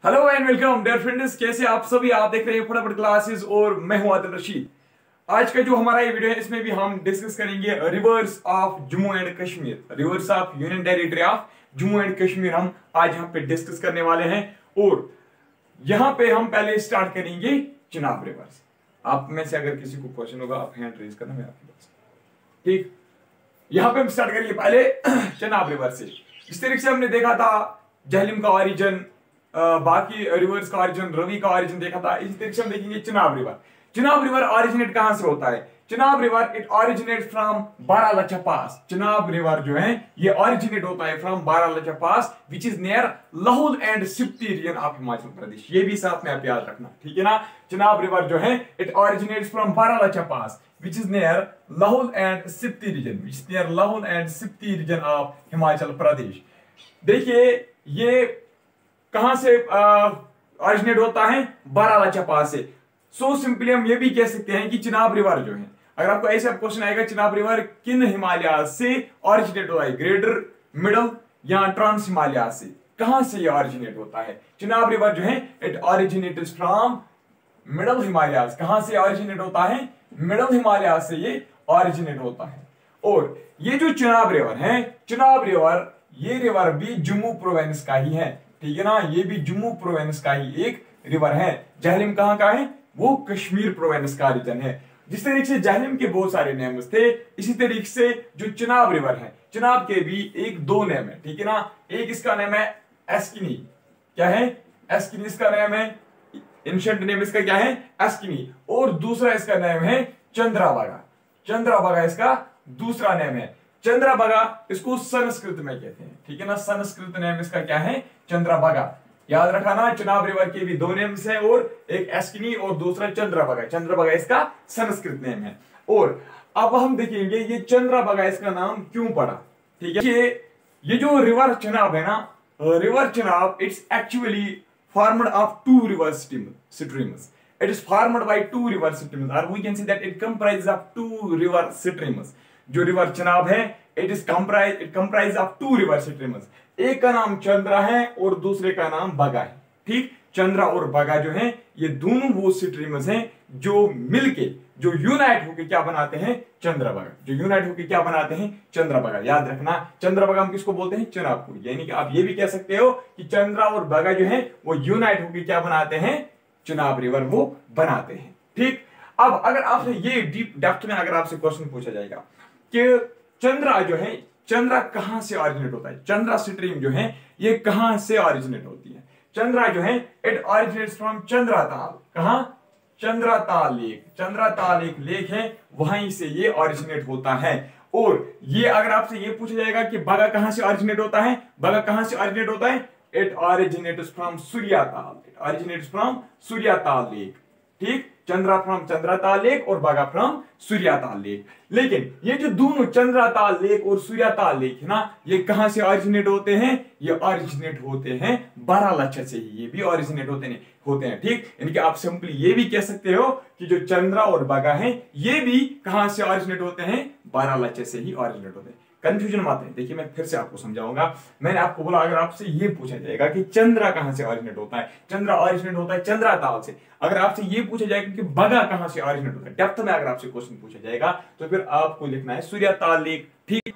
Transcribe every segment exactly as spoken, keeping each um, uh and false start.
Hello and welcome dear friends, कैसे आप सभी। आप देख रहे हैं फटाफट क्लासेस और मैं हूं आदिल रशीद। आज का जो हमारा ये वीडियो है इसमें भी हम डिस्कस करेंगे rivers of Jammu and Kashmir, rivers of union territory of Jammu and Kashmir हम आज यहाँ पे डिस्कस करने वाले हैं। और यहाँ पे हम पहले स्टार्ट करेंगे चिनाब रिवर्स। आप में से अगर किसी को क्वेश्चन होगा आप हैंड रेज करना, मैं आपके पास। ठीक, यहाँ पे हम स्टार्ट करेंगे पहले चिनाब रिवर से। इस तरीके से हमने देखा था जहलिम का ऑरिजिन, बाकी रिवर्स का ऑरिजिन, रवि का ऑरिजिन देखा था। इस तरीके से हम देखेंगे Chenab river. Chenab river originate कहां से होता है? Chenab river it originate from Baralacha pass. Chenab river जो है ये ऑरिजिनेट होता है from Baralacha pass which is near Lahaul and Spiti region of Himachal Pradesh. ये भी साथ में आप याद रखना, ठीक है ना। चिनाब रिवर जो है it originates from Baralacha pass which is near Lahul and Spiti region, which is near Lahul and Spiti region of Himachal Pradesh. देखिए ये कहां से ऑरिजिनेट होता है? बारालाचा पास से। सो सिंपली हम ये भी कह सकते हैं कि चिनाब रिवर जो है, अगर आपको ऐसा क्वेश्चन आएगा चिनाब रिवर किन हिमालय से ऑरिजिनेट होता है, ग्रेटर, मिडल या ट्रांस हिमालय से, कहां से ये ऑरिजिनेट होता है? चिनाब रिवर जो है it originates from middle Himalaya. कहां से ऑरिजिनेट होता है? मिडल हिमालय से ये ऑरिजिनेट होता है। और ये जो चिनाब रिवर है, चिनाब रिवर ये रिवर भी जम्मू प्रोविंस का ही है, ठीक है ना। ये भी जम्मू प्रोविंस का ही एक रिवर है। जहलिम कहां का है? वो कश्मीर प्रोविंस का रीजन है। जिस तरीके से जहलिम के बहुत सारे नेम्स थे, इसी तरीके से जो चिनाब रिवर है, चिनाब के भी एक दो नेम है, ठीक है ना। एक इसका नेम है एस्किनी। क्या है? एस्किनी इसका नेम है। एंशिएंट नेम इसका क्या है? एस्किनी। और दूसरा इसका नेम है चंद्राभागा। चंद्राभागा इसका दूसरा नेम है। चंद्राभागा इसको संस्कृत में कहते हैं, ठीक है ना। संस्कृत नेम इसका क्या है? चंद्राभागा। याद रखा ना, चिनाब रिवर के भी दो नेम्स हैं, और एक एस्किनी और दूसरा चंद्राभागा। चंद्राभागा इसका संस्कृत नेम है। और अब हम देखेंगे ये चंद्राभागा इसका नाम क्यों पड़ा, ठीक है। ये ये जो रिवर चिनाब है ना, river Chenab it's actually formed of two river streams. It is formed by two river streams, or we can say that it comprises of two river streams. जो रिवर चिनाब है it is comprise it comprises of two river streams. एक का नाम चंद्रा है और दूसरे का नाम बगा है, ठीक। चंद्रा और बगा जो है ये दोनों वो स्ट्रीम्स हैं जो मिलके, जो यूनाइट होके क्या बनाते हैं? चंद्रभागा। जो यूनाइट होके क्या बनाते हैं? चंद्रभागा। याद रखना, चंद्रभागा हम किसको बोलते हैं? चिनाब को। यानी कि आप ये भी कह सकते हो कि चंद्रा और बगा जो है वो यूनाइट होके क्या बनाते हैं? चिनाब रिवर वो बनाते हैं, ठीक। अब अगर आपसे ये डीप डेप्थ में अगर आपसे क्वेश्चन पूछा जाएगा कि चंद्रा जो है, चंद्रा कहां से ऑरिजिनेट होता है? चंद्रा स्ट्रीम जो है ये कहां से ऑरिजिनेट होती है? चंद्रा जो है इट ऑरिजिनेट्स फ्रॉम चंद्राताल। कहां? चंद्राताल लेक। चंद्राताल एक लेक है, वहीं से ये ऑरिजिनेट होता है। और ये अगर आपसे ये पूछा जाएगा कि बगा कहां से ऑरिजिनेट होता है? बगा कहां से ऑरिजिनेट होता है? It originates from Suryatal. It originates from Suryatal lake, ठीक। चंद्रा फ्रॉम चंद्राताल लेक और बगा फ्रॉम सूर्याताल लेक। लेकिन ये जो दोनों चंद्राताल लेक और सूर्याताल लेक है ना, ये कहां से ऑरिजिनेट होते हैं? ये ऑरिजिनेट होते हैं बारालाचा से ही। ये भी ऑरिजिनेट होते हैं होते हैं ठीक। इनके आप सिंपली ये भी कह सकते हो कि जो चंद्रा और बगा हैं ये भी कहां से ऑरिजिनेट होते हैं? बारालाचा से ही ऑरिजिनेट होते हैं। कंफ्यूजन मत है, देखिए मैं फिर से आपको समझाऊंगा। मैंने आपको बोला अगर आपसे ये पूछा जाएगा कि चंद्रा कहां से ऑरिजिनेट होता है, चंद्रा ऑरिजिनेट होता है चंद्राताल से। अगर आपसे ये पूछा जाएगा कि बगा कहां से ऑरिजिनेट होता है, डेप्थ में अगर आपसे क्वेश्चन पूछा जाएगा तो फिर आपको लिखना है सूर्याताल लेक, ठीक।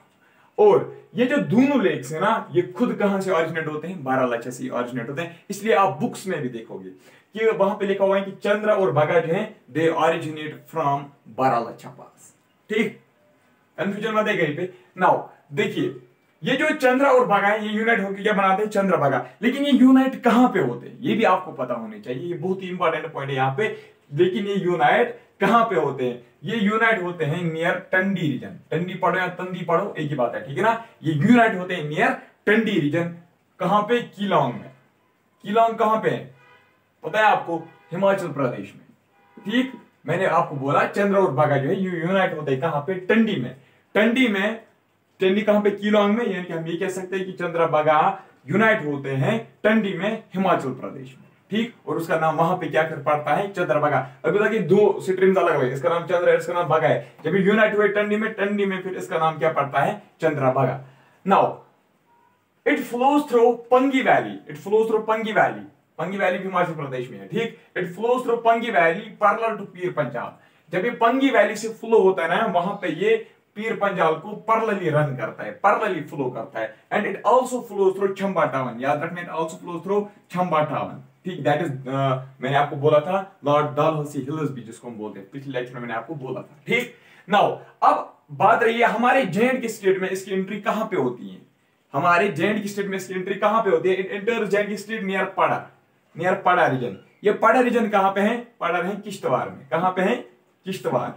और ये जो दोनों लेक्स है ना, ये खुद कहां से ऑरिजिनेट होते हैं? बारालाचा से ऑरिजिनेट होते हैं। इसलिए आप बुक्स में भी देखोगे कि वहां पे लिखा हुआ है कि चंद्रा और बगा जो है they originate from Baralacha pass, ठीक। कंफ्यूजन मत है कहीं पे। नाउ देखिए ये जो चंद्रा और बगा है ये यूनाइट होकर क्या बनाते हैं? चंद्रभागा। लेकिन ये यूनाइट कहां पे होते हैं ये भी आपको पता होने चाहिए। ये बहुत ही इंपॉर्टेंट पॉइंट है यहाँ पे। लेकिन ये यूनाइट कहां पे होते हैं? ये यूनाइट होते हैं नियर टंडी रीजन। टंडी पढ़ो या तंदी पढ़ो एक ही बात है, ठीक है ना। ये यूनाइट होते हैं नियर टंडी रीजन। कहां पे? किलोंग में। किलोंग कहां पे है पता है आपको? हिमाचल प्रदेश में, ठीक। मैंने आपको बोला चंद्रा और बगा जो है ये यूनाइट होते हैं कहां पे? टंडी में। टंडी में टंडी कहां पे? किलोंग में। यानी कि हम ये कह सकते हैं कि चंद्रा बगा यूनाइट होते हैं टंडी में, हिमाचल प्रदेश में, ठीक। और उसका नाम वहां पे क्या कर पड़ता है? चंद्रभागा। अभी तक दो स्ट्रीम्स अलग है, इसका नाम चंद्र है, इसका नाम बगा है। जब यूनाइट हुए टंडी में, टंडी में फिर इसका नाम क्या पड़ता है? Chandrabhaga. Now it flows through Pangi valley. It flows through Pangi valley. Pangi valley भी हिमाचल प्रदेश में है, ठीक। It flows through Pangi valley parallel to Pir Panjal. जब ये पंगी वैली से फ्लो होता है ना, वहां पे ये पीर पंजाल को पैरेलली रन करता है, पैरेलली फ्लो करता है। And it also flows through Chamba town, याद रखना, it also flows through Chamba town, ठीक। दैट इज uh, मैंने आपको बोला था लॉर्ड डलहौसी हिल्स भी जिसको हम बोलते हैं, पिछले लेक्चर में मैंने आपको बोला था, ठीक। नाउ अब बात रही है हमारे जे एंड के स्टेट में इसकी एंट्री कहां पे होती है। हमारे जे एंड के स्टेट में इसकी एंट्री कहां पे होती है? It enters J and K state near Padar, near Padar region. ये पड़ा रीजन कहां पे है? पड़ा है किश्तवाड़ में। कहां पे है? किश्तवाड़,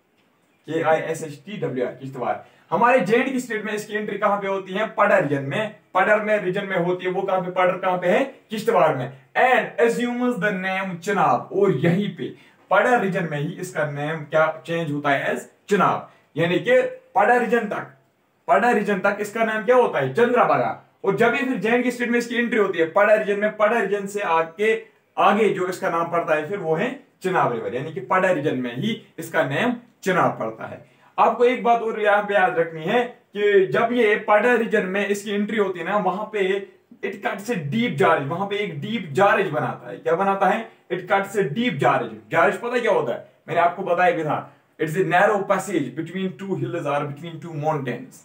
के I S H T W R, Kishtwar. हमारे जे एंड के स्टेट में इसकी एंट्री कहां पे होती है? पड़ा रीजन में। पड़र में रीजन में होती है, वो कहां पे? पड़र कहां पे है? किश्तवाड़ में। And assumes the name Chenab, और यहीं पे पड़ा रीजन में ही इसका नेम क्या चेंज होता है? एज चिनाब। यानी कि पड़ा रीजन तक, पड़ा रीजन तक इसका नाम क्या होता है? चंद्रभागा। और जब ये फिर जे एंड के स्टेट में इसकी एंट्री होती है पड़ा रीजन में, पड़ा रीजन से आगे आगे जो इसका नाम पड़ता है फिर वो है चिनाब रिवर, यानी कि पड़ा रीजन में ही इसका नाम चिनाब पड़ता है। आपको एक बात और यहाँ पे याद रखनी है कि जब ये पड़ा रीजन में इसकी एंट्री होती है ना, वहां पे it cuts deep gorges, वहां पे एक डीप जारेज बनाता है। क्या बनाता है? It cuts deep gorges. Gorges पता क्या होता है? मैंने आपको बताया भी था, it's a narrow passage between two hills और बिटवीन टू माउंटेन्स,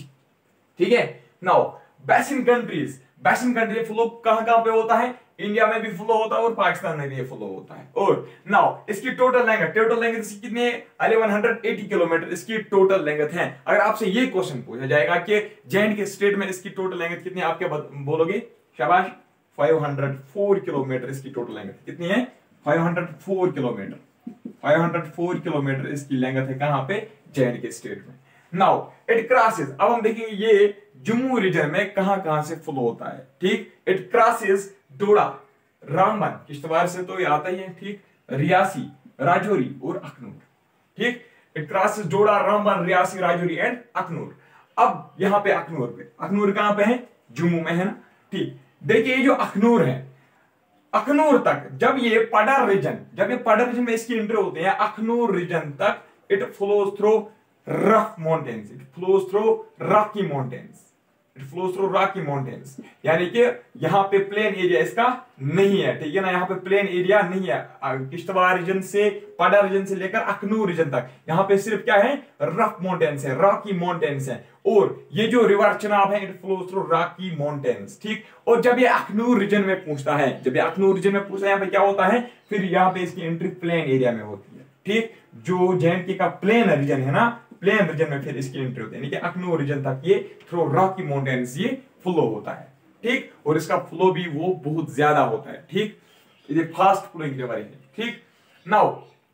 ठीक है। Now basin countries, basin country flow कहां कहां पे होता है? इंडिया में भी फ्लो होता है और पाकिस्तान में भी फ्लो होता है। और नाउ इसकी टोटल लेंथ, टोटल लेंथ इसकी कितनी है? ग्यारह सौ अस्सी किलोमीटर इसकी टोटल लेंथ है। अगर आपसे ये क्वेश्चन पूछा जाएगा कि जे एंड के स्टेट में इसकी टोटल लेंथ कितनी है, आप क्या बोलोगे? शाबाश, पाँच सौ चार किलोमीटर इसकी टोटल लेंथ कितनी है? पाँच सौ चार किलोमीटर, पाँच सौ चार किलोमीटर इसकी लेंथ है। कहां पे? जे एंड के स्टेट में। नाउ इट क्रॉसेस, अब हम देखेंगे ये जम्मू रीजन में कहां कहां से फ्लो होता है, ठीक। इट क्रॉसेस डोडा, रामबन, किश्तवाड़ से तो ये आता ही है, ठीक, रियासी, राजौरी और अखनूर, ठीक। It crosses Doda, Ramban, Reasi, Rajouri and Akhnoor. अब यहां पे अखनूर पे, अखनूर कहां पे है? जम्मू में है ना, ठीक। देखिए ये जो अखनूर है, अखनूर तक जब ये पड़ा रीजन, जब ये पड़ा रीजन में इसकी एंट्री होती है अखनूर रीजन तक, it flows through rough mountains, it flows through rocky mountains, it flows through rocky mountains. यानी कि यहाँ पे प्लेन एरिया इसका नहीं है, ठीक है ना, यहाँ पे प्लेन एरिया नहीं है। किश्तवाड़ रीजन से, पड़ा रीजन से लेकर अखनूर रीजन तक यहाँ पे सिर्फ क्या है? रफ माउंटेन्स है, रॉकी माउंटेन्स है। और ये जो रिवर चिनाब है, it flows through rocky mountains, ठीक। और जब ये अखनूर रीजन में पूछता है, जब ये अखनूर रीजन में पूछता है, यहाँ पे क्या होता है? फिर यहाँ पे इसकी एंट्री प्लेन एरिया में होती है, ठीक। जो जे एंड के का प्लेन रीजन है ना, प्लेन रीजन में फिर इसकी एंट्री होती है, यानी कि अखनूर रीजन तक ये थ्रू रॉकी माउंटेन्स ये फ्लो होता है, ठीक। और इसका फ्लो भी वो बहुत ज्यादा होता है, ठीक। ये फास्ट फ्लोइंग रिवर है, ठीक। नाउ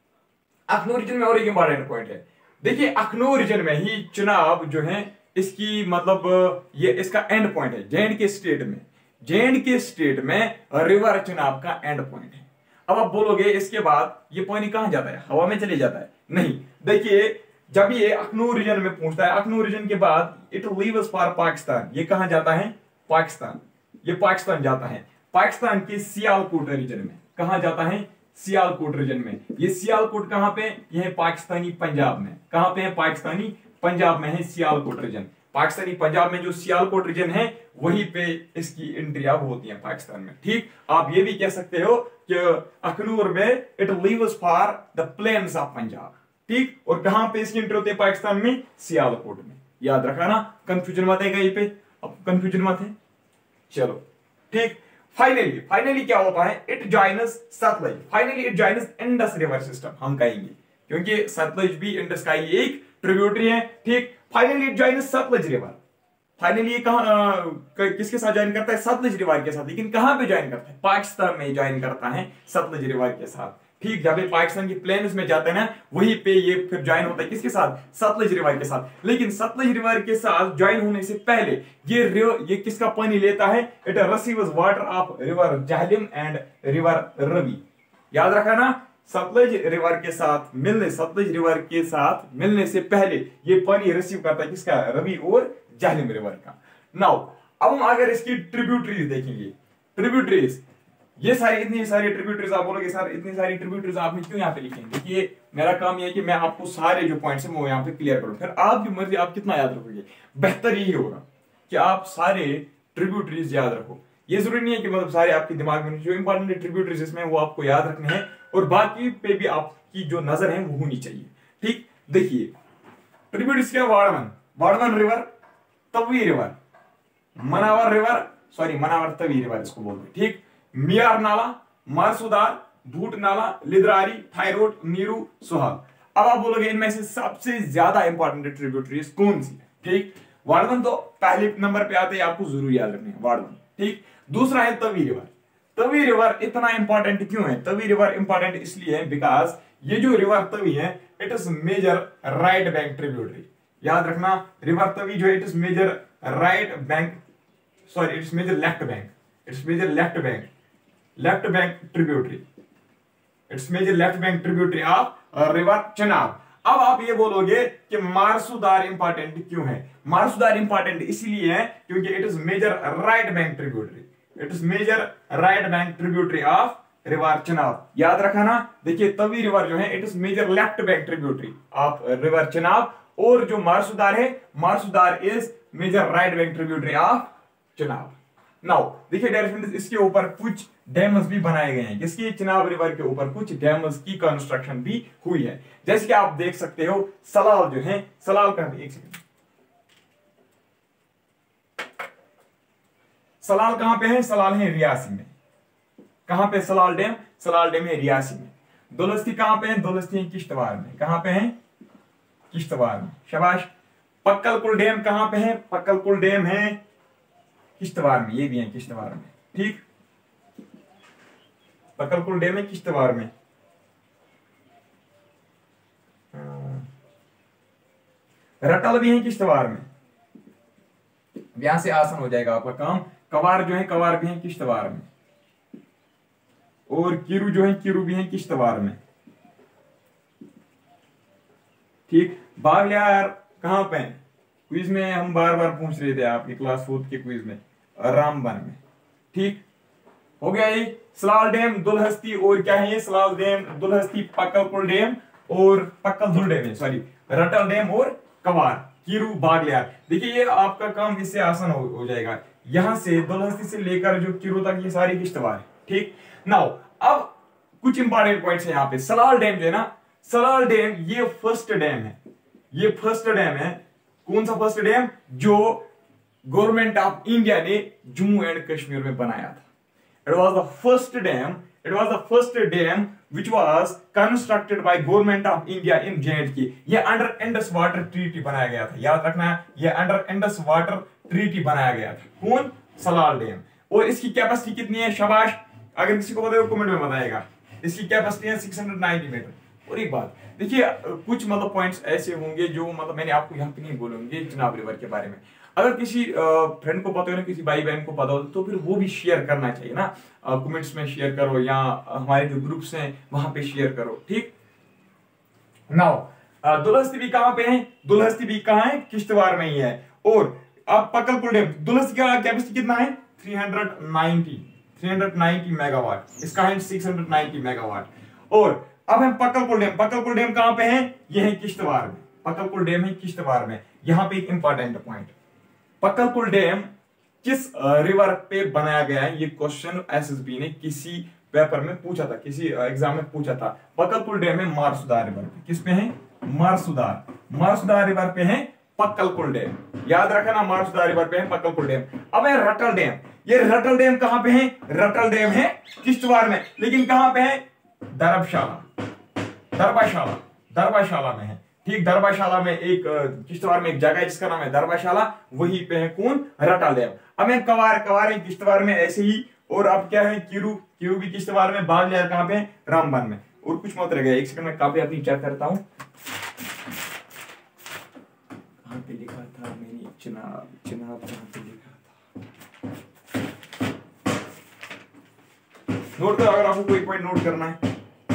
अखनूर रीजन में और एक इंपॉर्टेंट पॉइंट है, देखिए अखनूर रीजन में ही चिनाब जो है इसकी मतलब ये इसका एंड पॉइंट है। जे एंड के स्टेट में, जे एंड के स्टेट में रिवर चिनाब का एंड पॉइंट है। अब आप बोलोगे इसके बाद ये पानी कहां जाता है? हवा में चले जाता है? नहीं, देखिए जब ये अखनूर रीजन में पूछता है, अखनूर रीजन के बाद इट लीव्स फॉर पाकिस्तान, ये कहां जाता है? पाकिस्तान, ये पाकिस्तान जाता है, पाकिस्तान के सियालकोट रीजन में। कहां जाता है? सियालकोट रीजन में। ये सियालकोट कहां पे? ये है पाकिस्तानी पंजाब में। कहां पे है? पाकिस्तानी पंजाब में है सियालकोट रीजन। पाकिस्तानी पंजाब में जो सियालकोट रीजन है वहीं पे इसकी एंट्री अब होती है पाकिस्तान में, ठीक। आप ये भी कह सकते हो कि अखनूर में it leaves for the plains of Punjab, ठीक। और कहां पे इसकी एंट्री होती है? पाकिस्तान में, सियालकोट में। याद रखा ना, कंफ्यूजन मत है कहीं पे, अब कंफ्यूजन मत है, चलो, ठीक। फाइनली फाइनली क्या होता है? It joins Sutlej, finally it joins Indus river system, हम कहेंगे, क्योंकि सतलज भी इंडस का ही एक ट्रिब्यूटरी है, ठीक। Finally it joins Sutlej river, finally ये कहां किसके साथ ज्वाइन करता है? सतलज रिवर के साथ। लेकिन कहां पे ज्वाइन करता है? पाकिस्तान में ज्वाइन करता है सतलज रिवर के साथ, ठीक। जब ये पाकिस्तान की प्लेन्स में जाते हैं ना, वहीं पे ये फिर ज्वाइन होता है किसके साथ? सतलज रिवर के साथ। लेकिन सतलज रिवर के साथ ज्वाइन होने से पहले ये ये किसका पानी लेता है? It receives water of river Jhelum and river Ravi. याद रखा ना, सतलज रिवर के साथ मिलने, सतलज रिवर के साथ मिलने से पहले ये पानी रिसीव करता है किसका? रवि और जहलम रिवर का। नाउ अब हम अगर इसकी ट्रिब्यूटरीज देखेंगे, ट्रिब्यूटरीज, ये सारी इतनी सारी ट्रिब्यूटरीज, आप बोलोगे सर इतनी सारी ट्रिब्यूटरीज आपने क्यों यहाँ पे लिखेंगे? देखिए मेरा काम ये है कि मैं आपको सारे जो पॉइंट्स हैं वो यहाँ पे क्लियर करूँ, फिर आपकी मर्जी आप कितना याद रखोगे। बेहतर यही होगा कि आप सारे ट्रिब्यूटरीज याद रखो। ये जरूरी नहीं है कि मतलब सारे आपके दिमाग में, जो इंपॉर्टेंट ट्रिब्यूटरीज इसमें वो आपको याद रखने हैं और बाकी पे भी आपकी जो नजर है वो होनी चाहिए। ठीक, देखिए ट्रिब्यूटरीज क्या, Wadwan, Wadwan river, Tawi river, Manawar river, sorry Manawar Tawi river इसको बोलते हैं। ठीक, मियार नाला, मारसुदार, भूट नाला, लिद्रारी, थायरोड, नीरू, सुहाग। अब आप बोलोगे इनमें से सबसे ज्यादा इंपॉर्टेंट ट्रिब्यूटरीज कौन सी है? ठीक, वाड़वन तो पहले नंबर पे आते हैं, आपको जरूर याद रखने हैं वाड़वन। ठीक, दूसरा है तवी रिवर। तवी रिवर इतना इंपॉर्टेंट क्यों है? तवी रिवर इंपॉर्टेंट इसलिए है बिकॉज ये जो रिवर तवी है it is major right bank tributary. याद रखना, रिवर तवी जो है it is major right bank, sorry it's major left bank, it's major left bank, left bank tributary, it's major left bank tributary of river Chenab. अब आप ये बोलोगे कि मारसुदार important क्यों है? मारसुदार इंपॉर्टेंट इसलिए है क्योंकि it is major right bank tributary, it is major right bank tributary of river Chenab. याद रखा ना, देखिए तवी रिवर जो है it is major left bank tributary of river Chenab, और जो मारसुदार है, Marsudar is major right bank tributary of Chenab. Now देखिए डायरेक्शन, इसके ऊपर कुछ डैम्स भी बनाए गए हैं, जिसकी चिनाब रिवर के ऊपर कुछ डैम्स की कंस्ट्रक्शन भी हुई है। जैसे कि आप देख सकते हो सलाल जो है, सलाल का एक सेकंड, सलाल कहां पे है? सलाल है रियासी में। कहां पे सलाल डैम? सलाल डैम है रियासी में। दुलस्ती कहां पे है? दुलस्ती है किश्तवाड़ में। कहां पे है? किश्तवाड़ में, शाबाश। पक्कलकुल डैम कहां पे है? पक्कलकुल डैम है किश्तवाड़ में, ये भी है किश्तवाड़ में। ठीक, पक्कलकुल डैम है किश्तवाड़ में। रटल भी है किश्तवाड़ में, यहां से आसान हो जाएगा आपका काम। कवार जो है, कवार भी है किश्तवाड़ में, और किरू जो है, किरू भी है किश्तवाड़ में। ठीक, बागलियार कहां पे है? क्विज में हम बार बार पूछ रहे थे आपके क्लास फोर्थ के क्विज में, रामबन में। ठीक हो गया ये सलाल डैम, दुलहस्ती, और क्या है ये? सलाल डैम, दुलहस्ती, पक्कलकुल डैम और पक्कलधुल डैम है, सॉरी रटल डैम और कवार, किरू, बागलियार। देखिए ये आपका काम इससे आसान हो, हो जाएगा। यहां से दुलहस्ती से लेकर जो किरू तक ये सारी किश्तवाड़ है। ठीक, नाउ अब कुछ इंपॉर्टेंट पॉइंट्स है यहाँ पे। सलाल डैम जो है ना, सलाल डैम ये फर्स्ट डैम है, ये फर्स्ट डैम है। कौन सा फर्स्ट डैम? जो गवर्नमेंट ऑफ इंडिया ने जम्मू एंड कश्मीर में बनाया था। It was the first dam, it was the first dam which was constructed by government of India in J and K. ये अंडर इंडस वाटर ट्रीटी बनाया गया था। याद रखना है, ये अंडर इंडस वाटर ट्रीटी बनाया गया था। कौन? सलाल डैम। और इसकी कैपेसिटी कितनी है? शाबाश, अगर किसी को पता है कमेंट में बताएगा। इसकी कैपेसिटी है छह सौ नब्बे मीटर। और एक बात देखिए, कुछ मतलब पॉइंट्स ऐसे होंगे जो मतलब मैंने आपको यहाँ पे नहीं बोलूंगे चिनाब रिवर के बारे में। अगर किसी फ्रेंड को पता हो ना, किसी भाई बहन को पता हो, तो फिर वो भी शेयर करना चाहिए ना। कमेंट्स में शेयर करो या हमारे जो ग्रुप्स हैं वहां पे शेयर करो। ठीक, नाउ दुलहस्ती भी कहां पे है? दुलहस्ती भी कहां है? किश्तवाड़ में ही है। और अब पक्कलकुल डैम, दुलहस्ती का कैपेसिटी कितना है? तीन सौ नब्बे मेगावाट, इसका है छह सौ नब्बे मेगावाट। और अब हम पक्कलकुल डैम, पक्कलकुल डैम कहां पे है? ये है किश्तवाड़ में, पक्कलकुल डैम है किश्तवाड़ में। यहां पे एक इंपॉर्टेंट पॉइंट, पक्कलकुल डैम किस रिवर पे बनाया गया है? ये क्वेश्चन एसएसबी ने किसी पेपर में पूछा था, किसी एग्जाम में पूछा था। पक्कलकुल डैम है मारसुदार रिवर पे। किस पे है? मारसुदार, मारसुदार रिवर पे है पक्कलकुल डैम। याद रखना ना, मारसुदार रिवर पे है पक्कलकुल डैम। अब है रटल डैम, ये रटल डैम कहां पे है? रटल डैम है किश्तवाड़ में, लेकिन कहां पे है? दरबशाला, दरबाशाला, दरबाशाला में है। ठीक, दरबाशाला में एक किश्तवाड़ में एक जगह है जिसका नाम है दरबाशाला, वहीं पे है कौन? रटल डैम। अब है कवार, कवार है किश्तवाड़ में ऐसे ही। और अब क्या है? किरू, किरू भी किश्तवाड़ में। बागलियार कहां पे है? रामबन में। और कुछ मत रह गया, एक सेकंड में काफी अपनी चेक करता हूं कहां पे लिखा था मैंने। चिनाब, चिनाब कहां पे लिखा था? नोट करो अगर आपको कोई पॉइंट नोट करना है।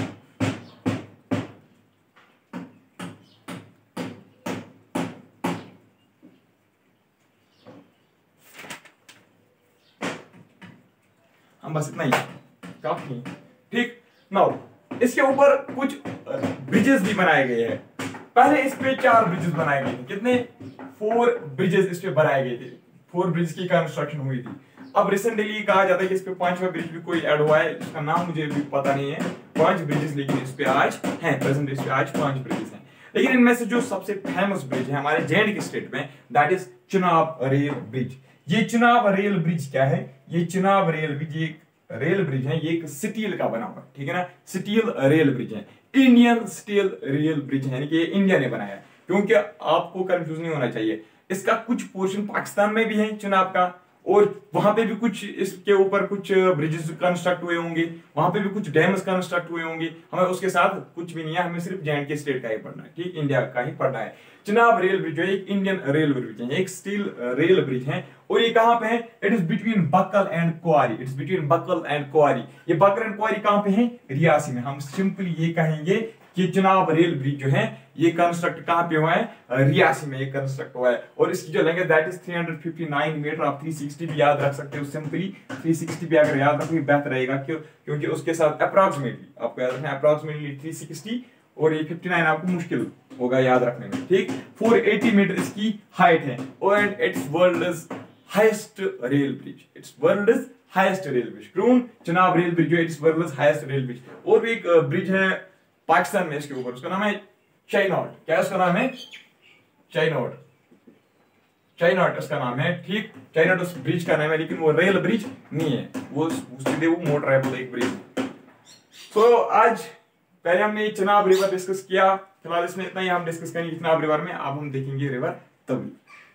हम बस इतना ही काफी। ठीक, नाउ इसके ऊपर कुछ ब्रिजेस भी बनाए गए हैं। पहले इस पे चार ब्रिजेस बनाए गए थे। कितने? फोर ब्रिजेस इस पे बनाए गए थे। फोर ब्रिज की कंस्ट्रक्शन हुई थी। अब रिसेंटली कहा जाता है कि इस पे पांचवा ब्रिज भी कोई ऐड हुआ है, इसका नाम मुझे भी पता नहीं है। पांच ब्रिजेस लेकिन इस पे आज हैं, प्रेजेंट इस पे आज पांच ब्रिजेस हैं। लेकिन इनमें से जो सबसे फेमस ब्रिज है हमारे जे एंड के स्टेट में, that is Chenab rail bridge. ये चिनाब रेल ब्रिज क्या है? ये चिनाब रेल ब्रिज एक रेल ब्रिज है, ये एक स्टील का बना हुआ है, ठीक है ना, स्टील रेल ब्रिज है, इंडियन स्टील रेल ब्रिज है, यानी कि ये इंडिया ने बनाया है। क्योंकि आपको कंफ्यूज नहीं होना चाहिए, इसका कुछ पोर्शन पाकिस्तान में भी है चिनाब का, और वहां पे भी कुछ इसके ऊपर कुछ ब्रिजेस कंस्ट्रक्ट हुए होंगे, वहां पे भी कुछ डैम्स कंस्ट्रक्ट हुए होंगे। हमें उसके साथ कुछ भी नहीं है, हमें सिर्फ जे एंड के स्टेट का ही पढ़ना है, ठीक, इंडिया का ही पढ़ना है। चिनाब रेल ब्रिज जो है एक इंडियन रेल ब्रिज है, एक स्टील रेल ब्रिज है, और ये कहां पे है? It is between Bakkal and Kauri. It's between Bakkal and Kauri. ये बक्कल एंड कुआरी कहां पे है? रियासी में। हम सिंपली ये कहेंगे कि चिनाब रेल ब्रिज जो है ये कंस्ट्रक्ट कहां पे हुआ है? रियासी में ये कंस्ट्रक्ट हुआ है, और इसकी जो लेंथ है दैट इज तीन सौ उनसठ मीटर। आप तीन सौ साठ भी याद रख सकते हो, सिंपली तीन सौ साठ भी अगर याद रखोगे बेहतर रहेगा, क्यों? क्योंकि उसके साथ अप्रॉक्सीमेटली आपको याद रखना है, अप्रॉक्सीमेटली तीन सौ साठ, और ये उनसठ आपको मुश्किल होगा याद रखने में, ठीक। चार सौ अस्सी मीटर इसकी हाइट है, and it's world's highest rail bridge. It's world's highest rail bridge. क्यों? चिनाब रेल ब्रिज जो it's world's highest rail bridge. और भी एक ब्रिज है पाकिस्तान में इसके ऊपर, उसका नाम है चाइनॉट। क्या उसका नाम है? चाइनॉट। चाइनॉट उसका नाम है, ठीक। चाइनॉट उस ब्रिज का नाम है, लेकिन वो रेल ब्रिज नहीं है, वो उसके वो मोटराइबल एक ब्रिज। तो आज पहले हमने चिनाब रिवर डिस्कस किया, फिलहाल इसमें इतना ही हम डिस्कस करेंगे चिनाब रिवर में। अब हम देखेंगे river Tawi.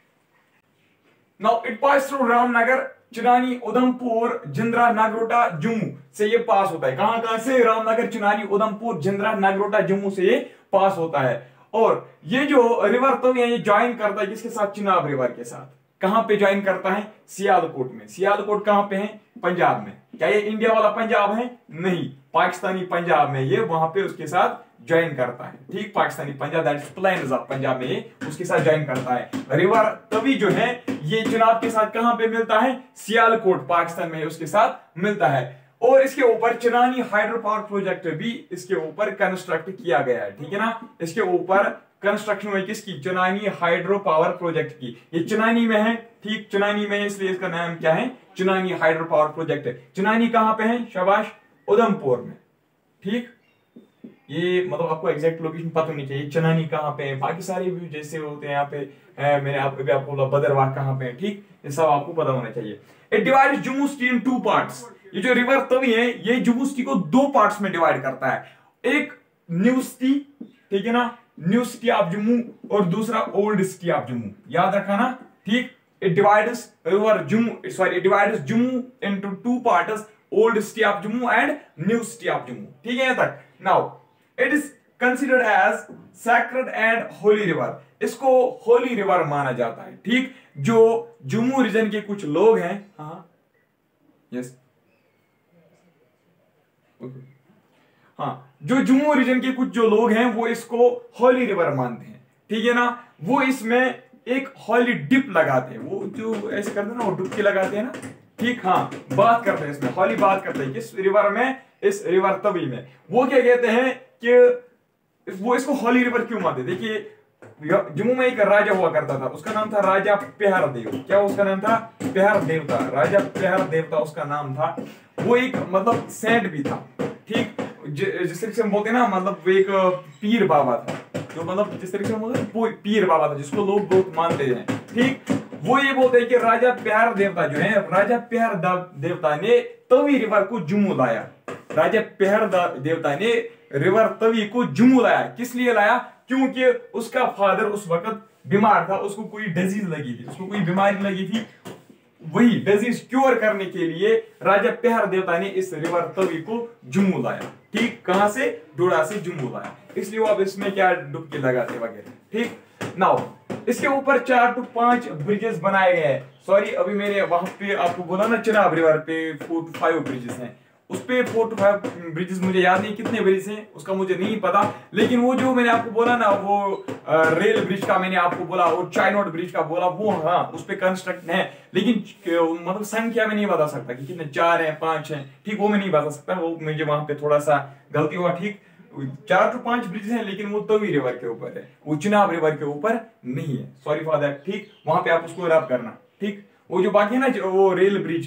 Now it pass through Ramnagar, Chenani, Udhampur, Jindrah, Nagrota, Jammu से ये पास होता है। कहां कहां से? रामनगर, चिनानी, उधमपुर, जिंद्रा, नागरोटा, जम्मू से ये पास होता है। और ये जो रिवर तवी है ये ज्वाइन करता है किसके साथ? चिनाब रिवर के साथ। कहां पे ज्वाइन करता है? सियालकोट में। सियालकोट कहां पे है? पंजाब में। क्या ये इंडिया वाला पंजाब है? नहीं, पाकिस्तानी पंजाब में ये वहां पे उसके साथ ज्वाइन करता है, ठीक। Pakistani Punjab that is plains of Punjab में ये उसके साथ ज्वाइन करता है। रिवर तवी जो है ये चिनाब के साथ कहां पे मिलता है? सियालकोट, पाकिस्तान में उसके साथ मिलता है। और इसके ऊपर चिनानी हाइड्रो पावर प्रोजेक्ट भी इसके ऊपर कंस्ट्रक्ट किया गया है, ठीक है ना। इसके ऊपर कंस्ट्रक्शन हुई किसकी? चिनानी हाइड्रो पावर प्रोजेक्ट की। ये चिनानी में है, ठीक, चिनानी में है, इसलिए इसका नाम क्या है? चिनानी हाइड्रो पावर प्रोजेक्ट है। चिनानी कहां पे है? शाबाश, उधमपुर में, ठीक। ये मतलब आपको एग्जैक्ट लोकेशन पता होनी चाहिए, चिनानी कहां पे है। बाकी सारे भी जैसे होते हैं यहाँ पे है, मैंने आपको भी आपको बोला बदरवाह कहां पे है, ठीक, ये सब आपको पता होना चाहिए। It divides Jammu city in two parts. ये जो रिवर तवी है ये जम्मू सिटी को दो पार्ट्स में डिवाइड करता है। एक न्यू सिटी, ठीक है ना, न्यू सिटी ऑफ जम्मू, और दूसरा ओल्ड सिटी ऑफ जम्मू। याद रखा ना, ठीक। It divides river Jammu sorry it divides Jammu into two parts, old city of Jammu and new city of Jammu, ठीक है। यहां तक। Now it is considered as sacred and holy river. इसको होली रिवर माना जाता है, ठीक। जो जम्मू रीजन के कुछ लोग हैं, हाँ यस हाँ जो जम्मू रीजन के कुछ जो लोग हैं वो इसको होली रिवर मानते हैं, ठीक है ना। वो इसमें एक होली डिप लगाते हैं, वो जो ऐसे करते हैं ना, वो डुबकी लगाते हैं ना, ठीक। हाँ, बात करते हैं इसमें, होली बात करते हैं किस रिवर में? इस रिवर तवी में। वो क्या कहते हैं कि वो इसको होली रिवर क्यों मानते? देखिए जम्मू में एक राजा हुआ करता था, उसका नाम था राजा प्यार देव। क्या उसका नाम था? प्यार देवता। राजा प्यार देवता उसका नाम था। वो एक मतलब सेंट भी था, ठीक। जिस तरीके से हम बोलते हैं ना, मतलब वो एक पीर बाबा था, जो मतलब जिस तरीके से हम बोलते हैं वो पीर बाबा था जिसको लोग बहुत मानते हैं, ठीक। वो ये बोलते हैं कि राजा प्यार देवता जो है, राजा प्यार देवता ने तवी रिवर को जम्मू लाया। राजा प्यार देवता ने रिवर तवी को जम्मू लाया। किस लिए लाया? क्योंकि उसका फादर उस वक्त बीमार था, उसको कोई डिजीज लगी थी, उसको कोई बीमारी लगी थी। वही डिजीज क्योर करने के लिए राजा प्यार देवता ने इस रिवर तवी को जम्मू लाया, ठीक। कहां से? डोडा से जम्मू लाया, इसलिए वो अब इसमें क्या डुबकी लगाते वगैरह, ठीक। नाउ इसके ऊपर चार टू पांच ब्रिजेस बनाए गए हैं। सॉरी, अभी मैंने वहां पे आपको बोला ना चिनाब रिवर पे फोर टू फाइव ब्रिजेस हैं, उस पे फोर टू फाइव ब्रिजेस मुझे याद नहीं कितने ब्रिज हैं, उसका मुझे नहीं पता। लेकिन वो जो मैंने आपको बोला ना, वो आ, रेल ब्रिज का मैंने आपको बोला, और चाइनॉट ब्रिज का बोला, वो हाँ उस पे कंस्ट्रक्ट है, लेकिन मतलब संख्या में नहीं बता सकता कि कितने, चार हैं पांच हैं, ठीक, वो मैं नहीं बता सकता, वो मुझे वहां पे थोड़ा सा गलती हुआ, ठीक। चार टू पांच ब्रिज हैं, लेकिन वो तवी रिवर के ऊपर है, वो चिनाब रिवर के ऊपर नहीं है। सॉरी फॉर दैट, ठीक। वहां पे आप उसको रब करना, ठीक। वो जो बाकी है ना, वो रेल ब्रिज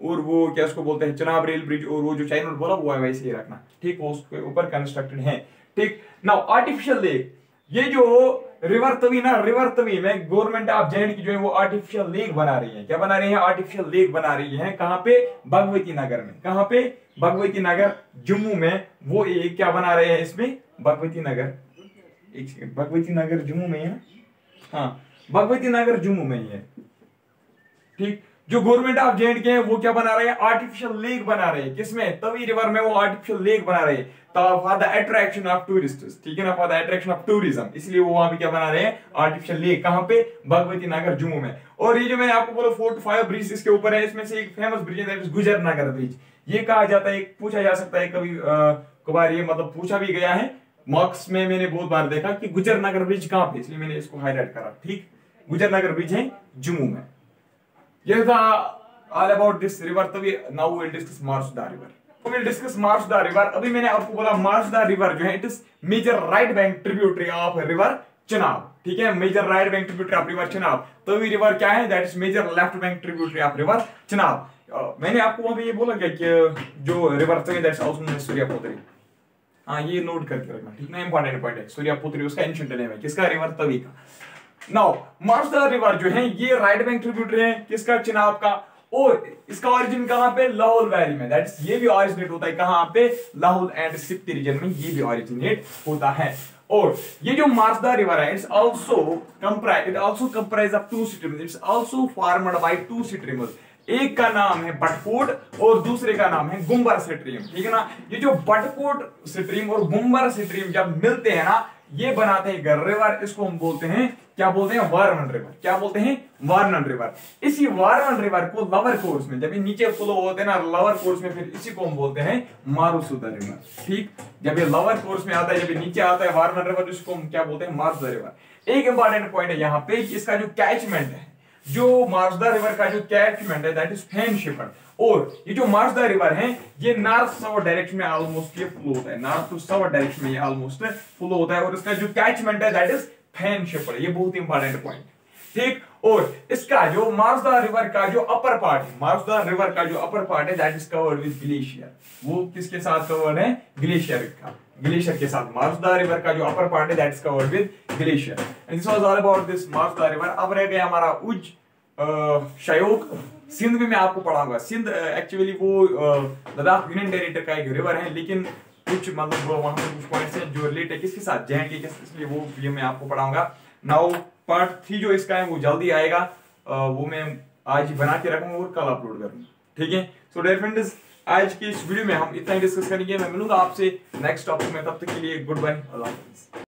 और वो क्या उसको बोलते हैं चिनाब रेल ब्रिज, और वो जो चाइना बोला वो वैसे ही रखना, ठीक, वो उसके ऊपर कंस्ट्रक्टेड है, ठीक। नाउ आर्टिफिशियल लेक, ये जो रिवर तवी ना, रिवर तवी में गवर्नमेंट ऑफ जेएंड की जो है वो आर्टिफिशियल लेक बना रही है। क्या बना रही है? आर्टिफिशियल लेक बना रही है। कहां पे? भगवती नगर में। कहां पे? भगवती नगर जम्मू में। वो एक क्या बना रहे हैं इसमें? भगवती नगर, एक सेकंड, भगवती नगर जम्मू में है ना? हाँ, भगवती नगर जम्मू में ही है, ठीक। जो गवर्नमेंट ऑफ जेएंड के हैं वो क्या बना रहे हैं? आर्टिफिशियल लेक बना रहे हैं। किसमें? तवी रिवर में वो आर्टिफिशियल लेक बना रहे हैं for the attraction of tourists, ठीक है ना, for the attraction of tourism, इसलिए वो वहां पे क्या बना रहे हैं? Artificial lake. कहां पे? भगवती नगर जम्मू में। और ये जो मैंने आपको बोला फोर टू फाइव ब्रिज इसके ऊपर है, इसमें से एक फेमस ब्रिज है that is Gujjar Nagar bridge. ये कहा जाता है, पूछा जा सकता है कभी कभार, ये मतलब पूछा भी गया है मॉक्स में, मैंने बहुत बार देखा कि गुजर नगर ब्रिज कहां पे, इसलिए मैंने इसको हाईलाइट करा, ठीक। गुजर नगर ब्रिज है जम्मू में। ये था ऑल अबाउट दिस रिवर। तभी now we will discuss Marusudar river. We will discuss Marusudar river. अभी मैंने आपको बोला मार्सदा रिवर जो है it is major right bank tributary of river Chenab, ठीक है, major right bank tributary of river Chenab. Tawi river क्या है? That is major left bank tributary of river Chenab. uh, मैंने आपको वहां पे ये बोला क्या कि जो river Tawi that is also known as Suryaputri. हाँ, ये नोट करके रखना, ठीक ना, इंपॉर्टेंट पॉइंट है। सूर्यापुत्री उसका एंशिएंट नेम है, किसका? रिवर तवी का। नाउ मार्सदा रिवर जो है ये राइट बैंक ट्रिब्यूटरी है किसका? चिनाब का। और इसका ओरिजिन कहां पे? लाहौल वैली में। दैट इज ये भी ओरिजिनेट होता है कहां पे? लाहौल एंड स्पीति रीजन में ये भी ओरिजिनेट होता है। और ये जो मार्सदा रिवर है it's also comprise it also comprise of two streams, it's also formed by two streams. एक का नाम है बटकोट और दूसरे का नाम है गुम्बर स्ट्रीम, ठीक है ना। ये जो बटकोट स्ट्रीम और गुम्बर स्ट्रीम जब मिलते हैं ना, ये बनाते हैं रिवर, इसको हम बोलते हैं, क्या बोलते हैं? वार्मन रिवर। क्या बोलते हैं? वार्मन रिवर। इसी वार्मन रिवर को लोअर कोर्स में, जब ये नीचे फ्लो होते हैं ना लोअर कोर्स में, फिर इसी को हम बोलते हैं मारुसुदा रिवर, ठीक। जब ये लोअर कोर्स में आता है, जब ये नीचे आता है वार्मन रिवर, इसको हम क्या बोलते हैं? मारुसुदा रिवर। एक इंपॉर्टेंट पॉइंट है यहाँ पे, इसका जो कैचमेंट है, जो मारुसुदा रिवर का जो कैचमेंट है दैट इज फैन शेपर्ड। और ये जो मार्सदा रिवर है ये नॉर्थ साउथ डायरेक्शन में ऑलमोस्ट ये फ्लो होता है, नॉर्थ टू साउथ डायरेक्शन में ये ऑलमोस्ट फ्लो होता है। और इसका जो कैचमेंट है दैट इज फैन शेपर्ड, ये बहुत इंपॉर्टेंट पॉइंट, ठीक। और इसका जो मार्सदा रिवर का जो अपर पार्ट है, मार्सदा रिवर का जो अपर पार्ट है that is covered with glacier. वो किसके साथ कवर्ड है? ग्लेशियर का, ग्लेशियर के साथ। मार्सदा रिवर का जो अपर पार्ट है that is covered with glacier. And this was all about this Marusudar river. अब रह गया हमारा उज शयोक। सिंध में मैं आपको पढ़ाऊंगा। सिंध एक्चुअली वो लद्दाख यूनियन टेरिटरी का एक रिवर है, लेकिन कुछ मतलब वहां पे कुछ पॉइंट्स हैं जो रिलेट है किसके साथ? जेएंड के, इसलिए वो ये मैं आपको पढ़ाऊंगा। नाउ पार्ट थ्री जो इसका है वो जल्दी आएगा, वो मैं आज ही बना के रखूंगा और कल अपलोड करूंगा, ठीक है। सो डियर फ्रेंड्स, आज की इस वीडियो में हम इतना ही डिस्कस करेंगे। मैं मिलूंगा आपसे नेक्स्ट टॉपिक में, तब तक के लिए गुड बाय, अल्लाह हाफिज़।